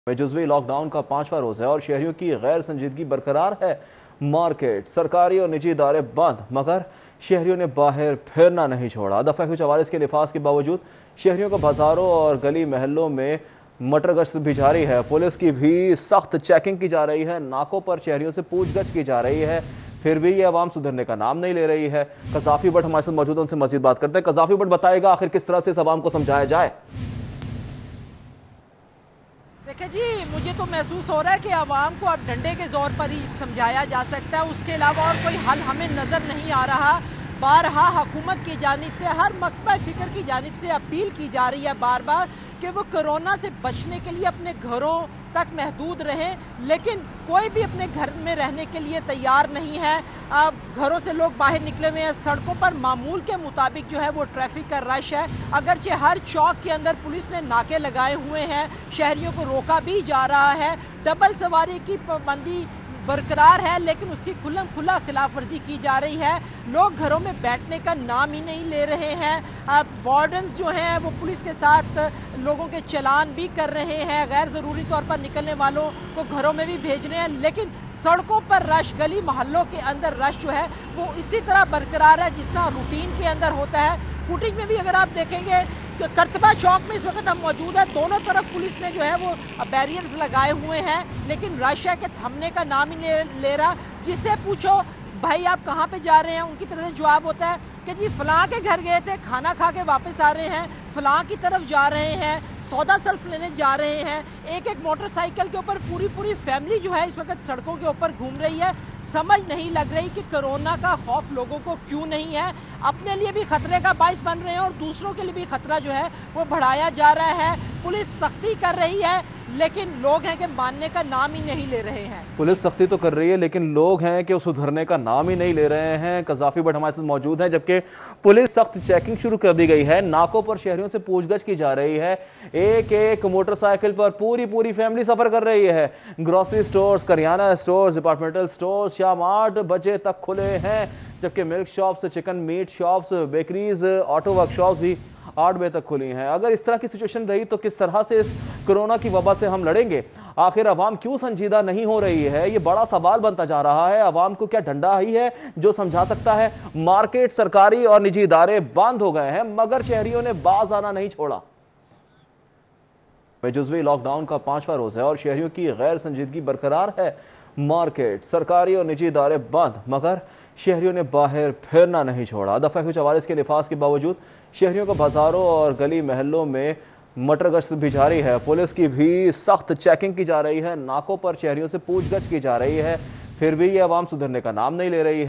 में जुज़वी लॉकडाउन का 5वां रोज़ है और शहरियों की गैर संजीदगी बरकरार है। मार्केट, सरकारी और निजी इदारे बंद, मगर शहरियों ने बाहर फिरना नहीं छोड़ा। दफ़ा कुछ चवालीस के लिफाज के बावजूद शहरियों को बाजारों और गली महलों में मटर गश्त भी जारी है। पुलिस की भी सख्त चेकिंग की जा रही है, नाकों पर शहरियों से पूछगछ की जा रही है, फिर भी ये आवाम सुधरने का नाम नहीं ले रही है। कज़ाफ़ी भट्ट हमारे साथ मौजूद है, उनसे मज़ीद बात करते हैं। कज़ाफ़ी भट्ट, बताएगा आखिर किस तरह से इस आवाम को समझाया जाए? देखिए जी, मुझे तो महसूस हो रहा है कि आवाम को अब डंडे के जोर पर ही समझाया जा सकता है, उसके अलावा और कोई हल हमें नज़र नहीं आ रहा। बारहा हुकूमत की जानिब से, हर मकतब फ़िक्र की जानिब से अपील की जा रही है बार बार कि वो कोरोना से बचने के लिए अपने घरों तक महदूद रहें, लेकिन कोई भी अपने घर में रहने के लिए तैयार नहीं है। अब घरों से लोग बाहर निकले हुए हैं, सड़कों पर मामूल के मुताबिक जो है वो ट्रैफिक का रश है। अगरचे हर चौक के अंदर पुलिस ने नाके लगाए हुए हैं, शहरियों को रोका भी जा रहा है, डबल सवारी की पाबंदी बरकरार है, लेकिन उसकी खुल्लम खुला खिलाफ वर्जी की जा रही है। लोग घरों में बैठने का नाम ही नहीं ले रहे हैं। अब वार्डन्स जो हैं वो पुलिस के साथ लोगों के चालान भी कर रहे हैं, गैर ज़रूरी तौर पर निकलने वालों को घरों में भी भेज रहे हैं, लेकिन सड़कों पर रश, गली मोहल्लों के अंदर रश जो है वो इसी तरह बरकरार है जिस तरह रूटीन के अंदर होता है। फुटेज में भी अगर आप देखेंगे तो करतबा चौक में इस वक्त हम मौजूद है, दोनों तरफ पुलिस ने जो है वो बैरियर्स लगाए हुए हैं, लेकिन रश है कि थमने का नाम ही ले रहा। जिससे पूछो भाई आप कहाँ पे जा रहे हैं, उनकी तरफ से जवाब होता है कि जी फलां के घर गए थे, खाना खा के वापस आ रहे हैं, फलां की तरफ जा रहे हैं, सौदा सल्फ लेने जा रहे हैं। एक एक मोटरसाइकिल के ऊपर पूरी फैमिली जो है इस वक्त सड़कों के ऊपर घूम रही है। समझ नहीं लग रही कि कोरोना का खौफ लोगों को क्यों नहीं है। अपने लिए भी खतरे का बाइस बन रहे हैं और दूसरों के लिए भी खतरा जो है वो बढ़ाया जा रहा है। पुलिस सख्ती कर रही है, लेकिन लोग हैं कि मानने का नाम ही नहीं ले रहे हैं। पुलिस सख्ती तो कर रही है, लेकिन लोग हैं कि वो सुधरने का नाम ही नहीं ले रहे हैं। कज़ाफ़ी भट्ट हमारे साथ मौजूद हैं, जबकि पुलिस सख्त चेकिंग शुरू कर दी गई है, नाकों पर शहरियों से पूछगछ की जा रही है। एक एक मोटरसाइकिल पर पूरी फैमिली सफर कर रही है। Grocery stores, kirana stores, departmental stores शाम 8 बजे तक खुले हैं, जबकि milk shops, chicken meat shops, bakeries, auto workshops भी 8 बजे तक खुली हैं। अगर इस तरह की सिचुएशन रही तो किस तरह से इस कोरोना की वबा से हम लड़ेंगे? आखिर अवाम क्यों संजीदा नहीं हो रही है, ये बड़ा सवाल बनता जा रहा है। अवाम को क्या डंडा ही है जो समझा सकता है? मार्केट, सरकारी और निजी इदारे बंद हो गए हैं, मगर शहरियों ने बाज आना नहीं छोड़ा। में जुज़वी लॉकडाउन का 5वां रोज़ है और शहरियों की गैर संजीदगी बरकरार है। मार्केट, सरकारी और निजी इदारे बंद, मगर शहरियों ने बाहर फिरना नहीं छोड़ा। दफ़ा कुछ चवालीस के लिफाज के बावजूद शहरियों को बाजारों और गली महलों में मटर गश्त भी जारी है। पुलिस की भी सख्त चेकिंग की जा रही है, नाकों पर शहरियों से पूछगछ की जा रही है, फिर भी ये आवाम सुधरने का नाम नहीं ले रही है।